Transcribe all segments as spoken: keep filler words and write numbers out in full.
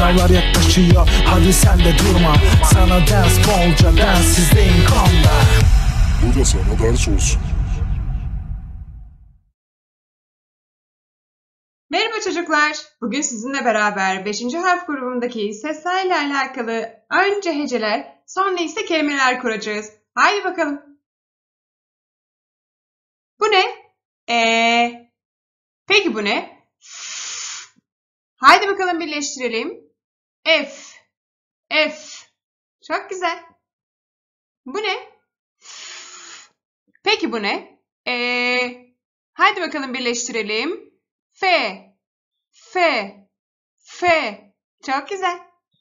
Sınavlar yaklaşıyor, hadi sen de durma. Sana ders bolca, densizdeyim comeback. Bu da sana ders olsun. Merhaba çocuklar. Bugün sizinle beraber beşinci harf grubundaki seslerle alakalı önce heceler, sonra ise kelimeler kuracağız. Haydi bakalım. Bu ne? E. Peki bu ne? Haydi bakalım birleştirelim. F. F. Çok güzel. Bu ne? Peki bu ne? E. Haydi bakalım birleştirelim. F. F. F. Çok güzel.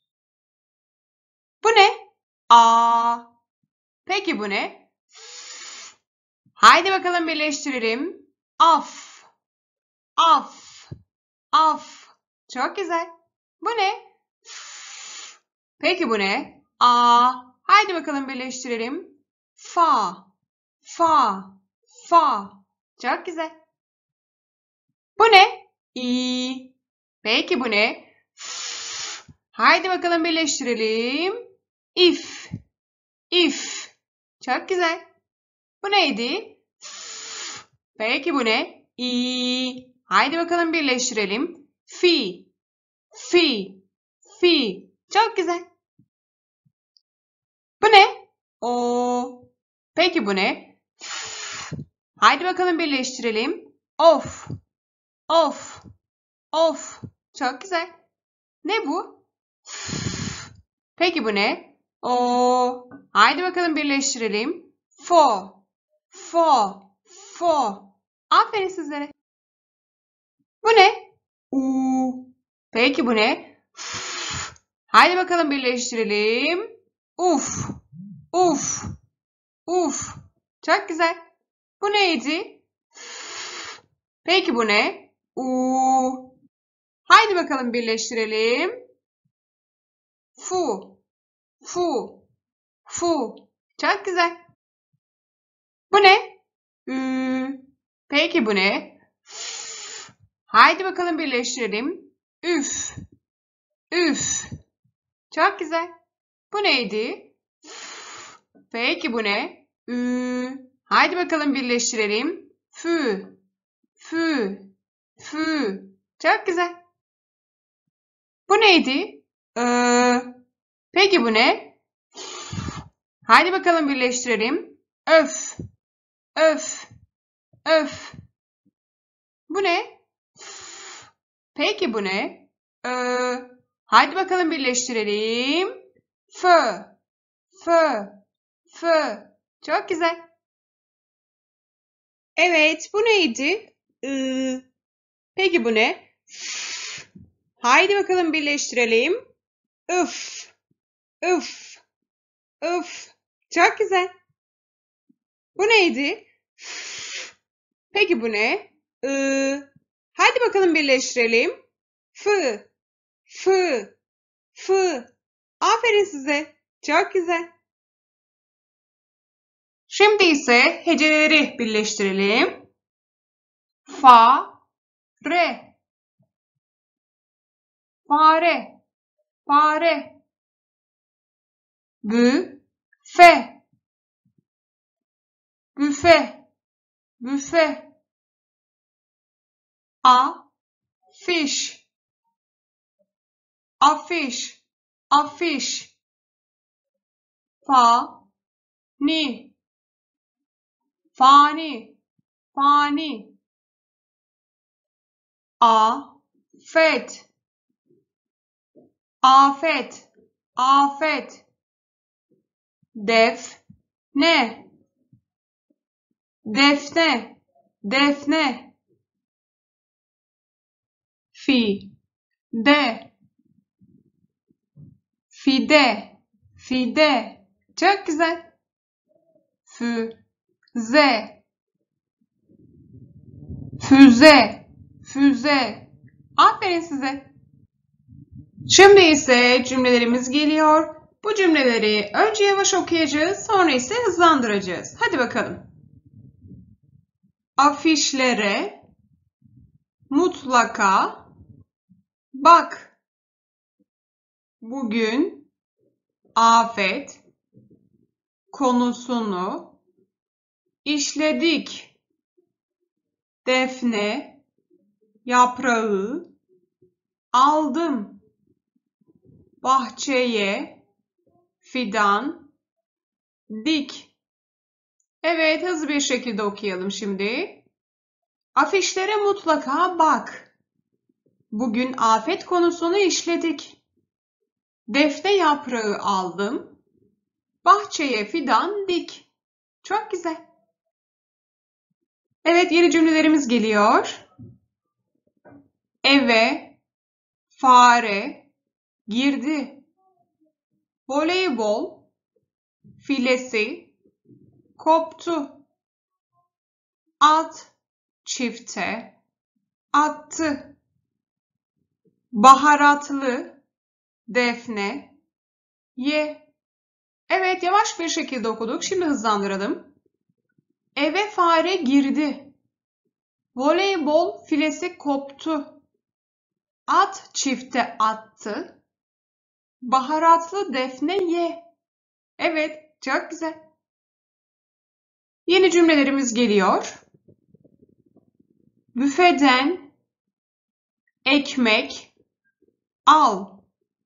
Bu ne? A. Peki bu ne? Haydi bakalım birleştirelim. Af. Af. Af. Çok güzel. Bu ne? Peki bu ne? A. Haydi bakalım birleştirelim. Fa. Fa. Fa. Çok güzel. Bu ne? İ. Peki bu ne? Haydi bakalım birleştirelim. İf. İf. Çok güzel. Bu neydi? Peki bu ne? İ. Haydi bakalım birleştirelim. Fi. Fi. Fi. Çok güzel. Bu ne? O. Peki bu ne? Haydi bakalım birleştirelim. Of. Of. Of. Çok güzel. Ne bu? Peki bu ne? O. Haydi bakalım birleştirelim. Fo. Fo. Fo. Aferin sizlere. Bu ne? U. Peki bu ne? Haydi bakalım birleştirelim. Uf. Uf. Uf. Çok güzel. Bu neydi? Peki bu ne? U. Haydi bakalım birleştirelim. Fu. Fu. Fu. Çok güzel. Bu ne? Ü. Peki bu ne? Haydi bakalım birleştirelim. Üf. Üf. Çok güzel. Bu neydi? Peki bu ne? Ü. Haydi bakalım birleştirelim. Fü. Fü. Fü. Çok güzel. Bu neydi? Ee, peki bu ne? Haydi bakalım birleştirelim. Öf. Öf. Öf. Bu ne? Peki bu ne? Ee, haydi bakalım birleştirelim. Fö. Fö. Fö. Çok güzel. Evet, bu neydi? Ee, peki bu ne? Haydi bakalım birleştirelim. Üf. Üf. Üf. Çok güzel. Bu neydi? Peki bu ne? Ee, haydi bakalım birleştirelim. Fı. Fı. Fı. Aferin size. Çok güzel. Şimdi ise heceleri birleştirelim. Fa. Re. Fare. Fare. Bü. Fe. Büfe. Büfe. A. Fiş. Afiş. Afiş. Fa. Ni. Fani. Fani. A. Fet. Afet. Afet. Def. Ne. Defne. Defne. Fi. De. Fide. Fide. Çok güzel. Fü. Ze. Füze. Füze. Aferin size. Şimdi ise cümlelerimiz geliyor. Bu cümleleri önce yavaş okuyacağız, sonra ise hızlandıracağız. Hadi bakalım. Afişlere mutlaka bak. bugün afet konusunu işledik. Defne yaprağı aldım. Bahçeye fidan dik. Evet, hızlı bir şekilde okuyalım şimdi. Afişlere mutlaka bak. Bugün afet konusunu işledik. Defne yaprağı aldım. Bahçeye fidan dik. Çok güzel. Evet, yeni cümlelerimiz geliyor. Eve fare girdi. Voleybol filesi koptu. At çifte attı. Baharatlı defne ye. Evet, yavaş bir şekilde okuduk. Şimdi hızlandıralım. Eve fare girdi. Voleybol filesi koptu. At çifte attı. Baharatlı defne ye. Evet, çok güzel. Yeni cümlelerimiz geliyor. Büfeden ekmek al.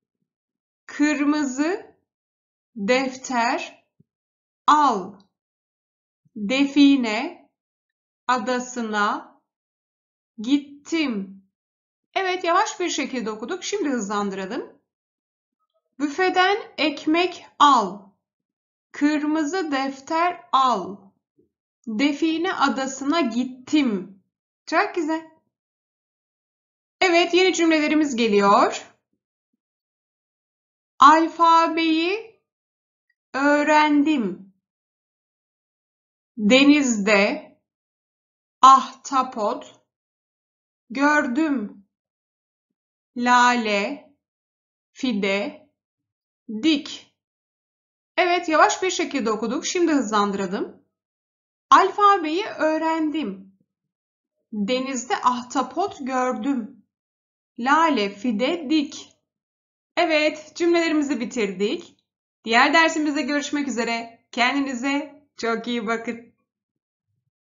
Kırmızı defter al. Define adasına gittim. Evet, yavaş bir şekilde okuduk. Şimdi hızlandıralım. Büfeden ekmek al. Kırmızı defter al. Define adasına gittim. Çok güzel. Evet, yeni cümlelerimiz geliyor. Alfabeyi öğrendim. Denizde ahtapot gördüm. Lale, fide, dik. Evet, yavaş bir şekilde okuduk. Şimdi hızlandıralım. Alfabeyi öğrendim. Denizde ahtapot gördüm. Lale, fide, dik. Evet, cümlelerimizi bitirdik. Diğer dersimizde görüşmek üzere. Kendinize çok iyi bakın.